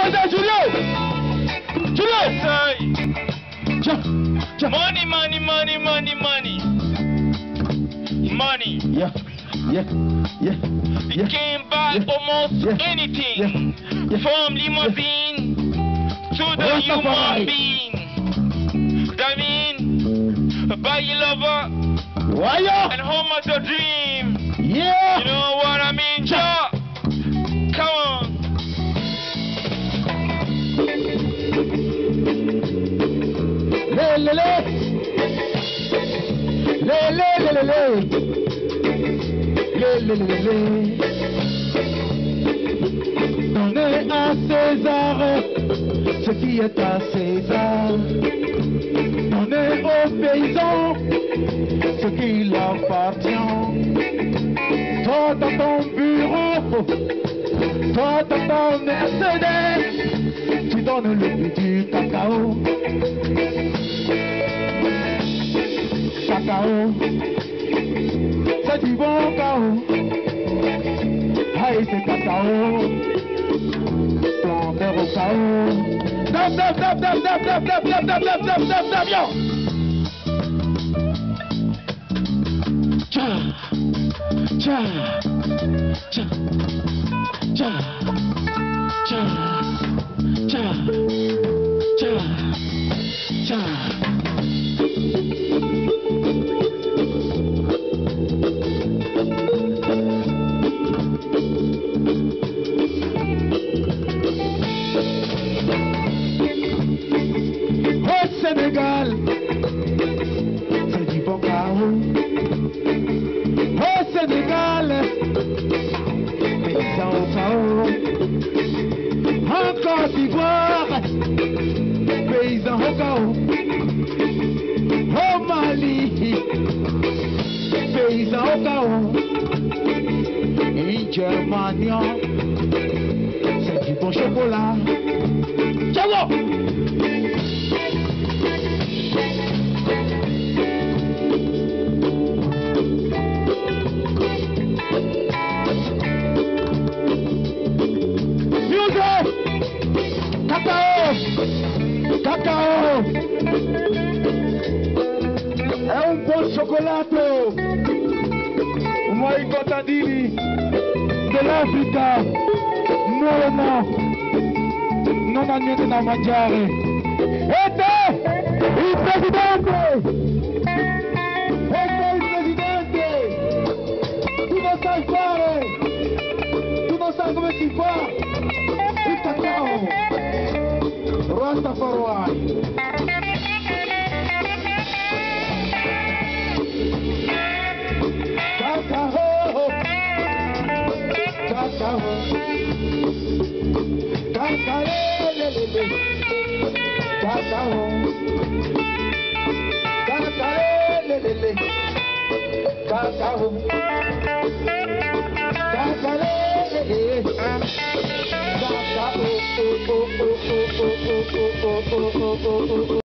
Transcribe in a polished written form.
Mademoiselle Julio! Julio! Money, money, money, money, money. Money. Yeah. You can buy almost anything. From limousine to the human being. That mean, buy your lover and home of the dream. Yeah. You know what I mean, JAAH? Come on. Donnez à César ce qui est à César. Donnez aux paysans ce qui leur appartient. Toi dans ton bureau, toi dans ton Mercedes, tu donnes le prix du cacao. Cacao, c'est du bon cacao. Aïe, c'est cacao. Planteur au cacao. Dap, yo! Sénégal, c'est du bon chaos. Au Sénégal, paysans au chaos. En Côte d'Ivoire, paysans au chaos. Au Mali, paysans au chaos. En Germanie, c'est du bon chocolat. Ciao! Cacao è un buon cioccolato, ma i contadini dell'Africa non hanno niente da mangiare. E te, il presidente! E te, il presidente! Tu non sai fare! Tu non sai come si fa il cacao! Rastafari. Cacao, cacao, cacalele, cacao, cacalele, cacao, cacalele, cacao.